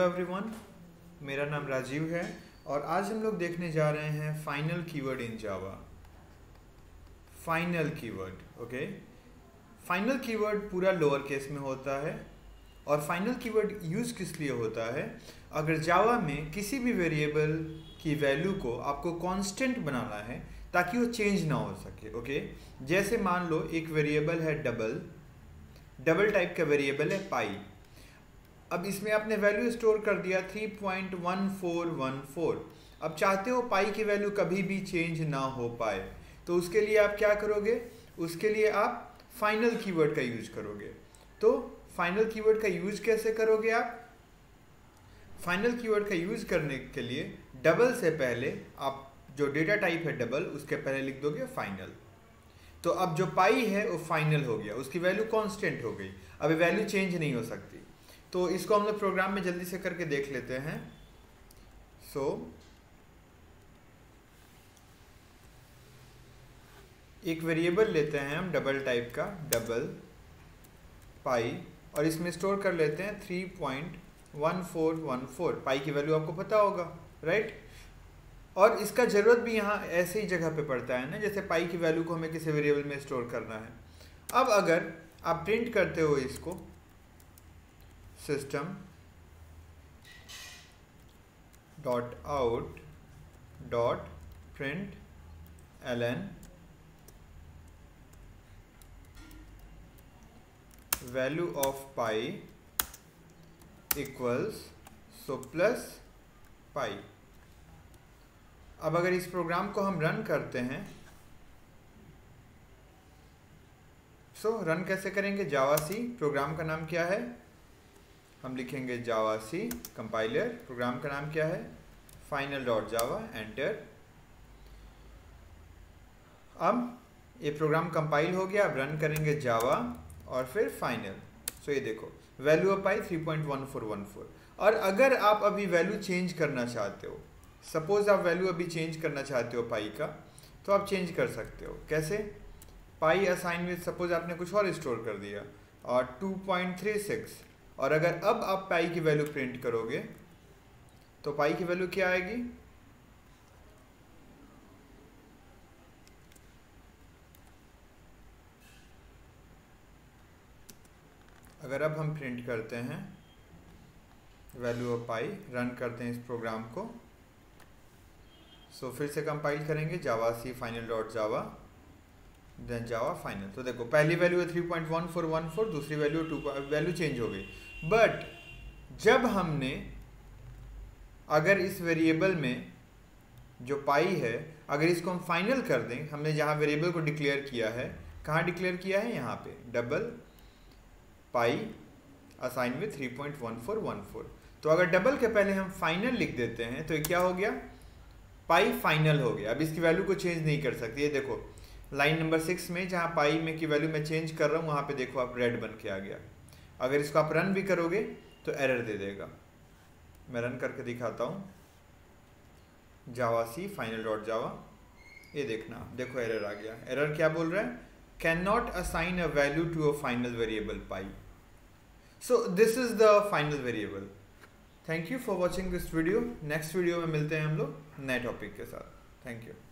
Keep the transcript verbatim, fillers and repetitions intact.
Everyone, मेरा नाम राजीव है और आज हम लोग देखने जा रहे हैं final keyword in Java. Final keyword, okay. Final keyword पूरा लोअर केस में होता है और फाइनल कीवर्ड यूज़ किस लिए होता है? अगर जावा में किसी भी वेरिएबल की वैल्यू को आपको कांस्टेंट बनाना है ताकि वो चेंज ना हो सके, ओके। जैसे मान लो एक वेरिएबल है डबल, डबल टाइप का वेरिएबल है पाई। अब इसमें आपने वैल्यू स्टोर कर दिया three point one four one four. अब चाहते हो पाई की वैल्यू कभी भी चेंज ना हो पाए, तो उसके लिए आप क्या करोगे? उसके लिए आप फाइनल कीवर्ड का यूज करोगे। तो फाइनल कीवर्ड का यूज कैसे करोगे आप? फाइनल कीवर्ड का यूज करने के लिए डबल से पहले आप जो डेटा टाइप है डबल, उसके पहले लिख दोगे फाइनल। तो अब जो पाई है वो फाइनल हो गया, उसकी वैल्यू कांस्टेंट हो गई, अब वैल्यू चेंज नहीं हो सकती। तो इसको हम लोग प्रोग्राम में जल्दी से करके देख लेते हैं। सो so, एक वेरिएबल लेते हैं हम डबल टाइप का, डबल पाई, और इसमें स्टोर कर लेते हैं three point one four one four. Pi की वैल्यू आपको पता होगा, राइट? और इसका ज़रूरत भी यहाँ ऐसे ही जगह पे पड़ता है ना, जैसे पाई की वैल्यू को हमें किसी वेरिएबल में स्टोर करना है। अब अगर आप प्रिंट करते हो इसको, system dot out dot print l n value of pi equals so plus pi. अब अगर इस प्रोग्राम को हम रन करते हैं, सो so, रन कैसे करेंगे? जावा सी, प्रोग्राम का नाम क्या है? हम लिखेंगे जावा सी कंपाइलर। प्रोग्राम का नाम क्या है? Final dot Java, enter. अब ये प्रोग्राम कंपाइल हो गया। अब रन करेंगे जावा और फिर फाइनल। सो so, ये देखो value of pi three point one four one four. और अगर आप अभी वैल्यू चेंज करना चाहते हो, सपोज आप वैल्यू अभी चेंज करना चाहते हो पाई का, तो आप चेंज कर सकते हो। कैसे? पाई असाइन विद, सपोज आपने कुछ और स्टोर कर दिया और टू पॉइंट थ्री सिक्स, और अगर अब आप पाई की वैल्यू प्रिंट करोगे तो पाई की वैल्यू क्या आएगी? अगर अब हम प्रिंट करते हैं वैल्यू ऑफ पाई, रन करते हैं इस प्रोग्राम को, सो so, फिर से कंपाइल करेंगे Java C final dot Java, then Java final. तो देखो पहली वैल्यू है three point one four one four, दूसरी वैल्यू टू, वैल्यू चेंज हो गई। बट जब हमने अगर इस वेरिएबल में जो पाई है, अगर इसको हम फाइनल कर दें, हमने जहाँ वेरिएबल को डिक्लेयर किया है, कहाँ डिक्लेयर किया है? यहाँ पे double pi assign with three point one four one four. तो अगर डबल के पहले हम फाइनल लिख देते हैं तो ये क्या हो गया? पाई फाइनल हो गया। अब इसकी वैल्यू को चेंज नहीं कर सकती। ये देखो लाइन नंबर सिक्स में जहाँ पाई में की वैल्यू मैं चेंज कर रहा हूँ, वहाँ पे देखो आप रेड बन के आ गया। अगर इसको आप रन भी करोगे तो एरर दे देगा। मैं रन करके दिखाता हूँ, जावा सी फाइनल डॉट जावा। ये देखना, देखो एरर आ गया। एरर क्या बोल रहा है? Can not assign a value to a final variable pi. So this is the final variable. Thank you for watching this video. Next video में मिलते हैं हम लोग नए टॉपिक के साथ। Thank you.